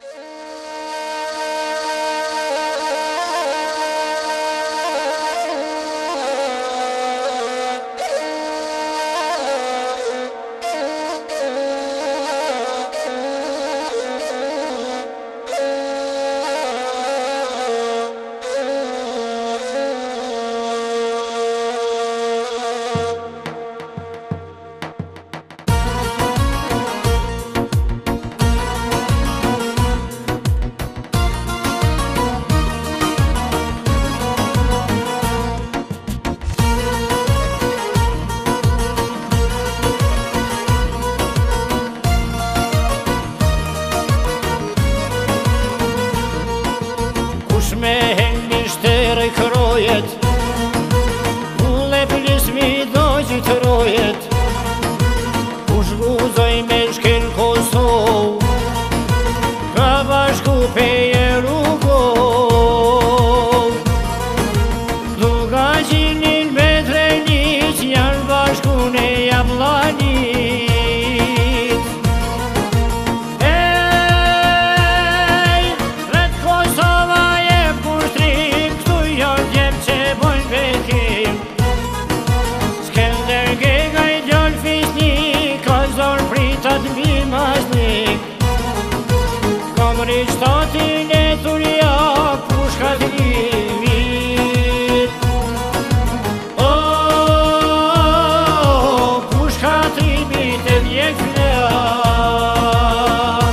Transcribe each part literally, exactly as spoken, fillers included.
Me hengisht të rejkrojet, ulle pëllis mi dojgjë të rojet, u shguzoj me shkel Kosov, ka bashku peje rrugov. Duka gjinin me trejnit, janë bashku në Javlanit. Kamri shtatin e Turia, pushkat limit. O, pushkat limit e djek fleat.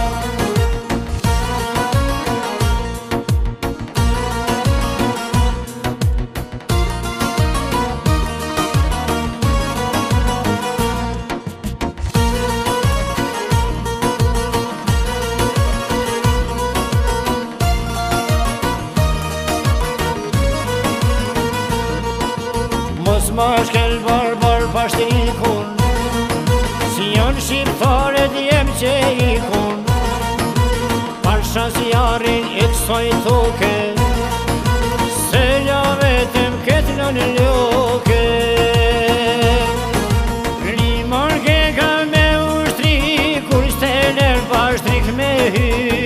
Ma shkel barbar pashtrikun, si janë shqiptare djem që ikun, pasha zjarin e kësoj toke, se la vetëm këtë në në loke. Limar ke ka me ushtri, kur steler pashtrik me hy.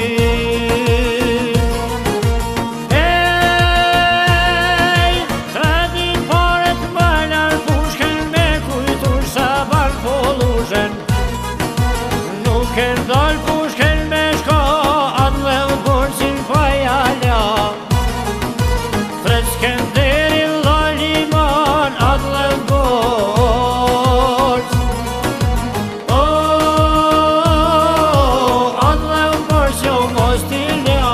Nuk e ndalë pushken me shka, atë levë borësin pa jala. Fresken deri la liman, atë levë borës. O, atë levë borës jo mos t'i lja.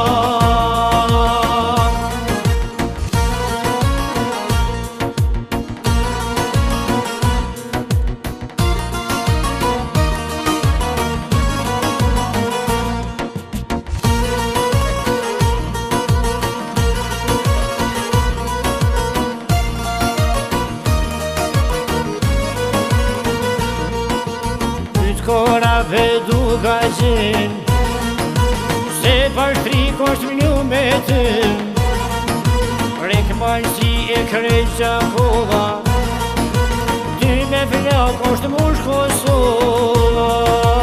Kora pe duka qen, se pashtrik është minu me tëm, rekman si e krejt Gjakova, ty me flak është mush Kosova.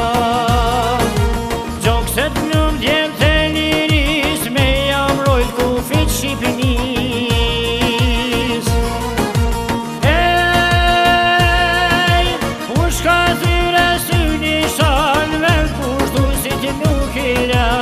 Gjokset plum djem të liris, me jam rojt kufit Shqipnis. Ej, pushka thyre syni shan, vel pushtu si ti nuk i la.